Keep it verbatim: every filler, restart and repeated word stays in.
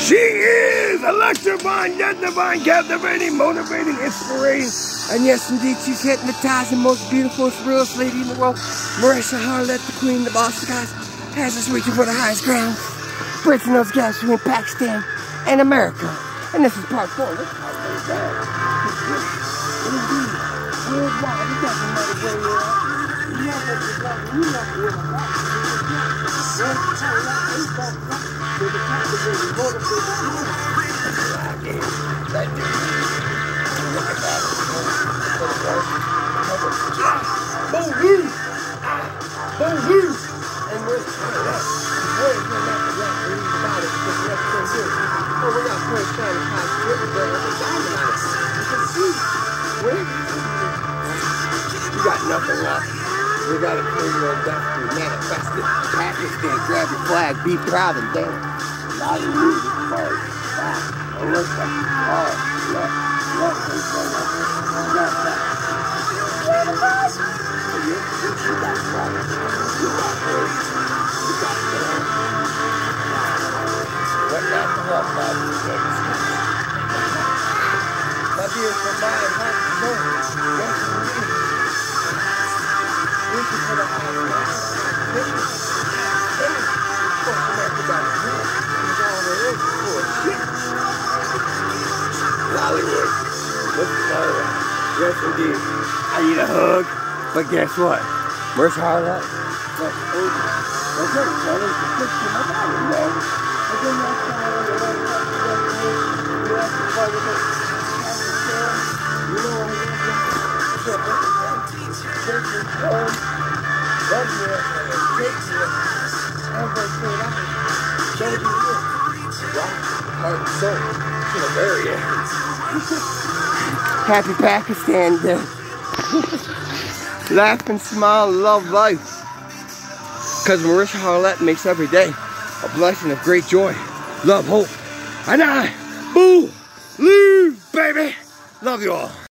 She is electrifying, death-defying, captivating, motivating, inspirating, and yes, indeed, she's hypnotizing, most beautiful, surrealist lady in the world. Marisha Harlett, the queen, the boss of guys, has us reaching for the highest ground, bridging those gaps between Pakistan and America. And this is part four. This is part four. Indeed, worldwide, it doesn't matter where you're at. You know what you're doing. You know what you're doing. With the captivating, motivating, Boo-hoo! Boo-hoo! And we're way from that to that, we need about it, because we have to do it. Oh, we're not quite trying to pass the river, but we're diving on it. You can see, where you got nothing left. We got to bring your destiny, manifest it. Pakistan, grab your flag, be proud and dance. Now you move it forward, back, and look back, forward, left, left, and forward, left, back. You're the boss! You got flag, you got words, you got flag. What not to help out the kids? My dear, for my heart, no, yes, indeed. This is for the high class. This is for the North America got it. This is all there is for shit. Hollywood. Look at Hollywood. Yes, indeed. I need a hug. But guess what? Where's Harlett? That's over. That's it, brothers. It's just in my body, man. I didn't have time to let it up to that day. You have to plug it in. You know what I'm going to do? Take me home. Love me and take me everything out. Show me this. Rock, heart, and soul. To the very end. Happy Pakistan Day. Laugh and smile, love life. Because Marisha Harlett makes every day a blessing of great joy, love, hope, and I, boo, leave, baby. Love you all.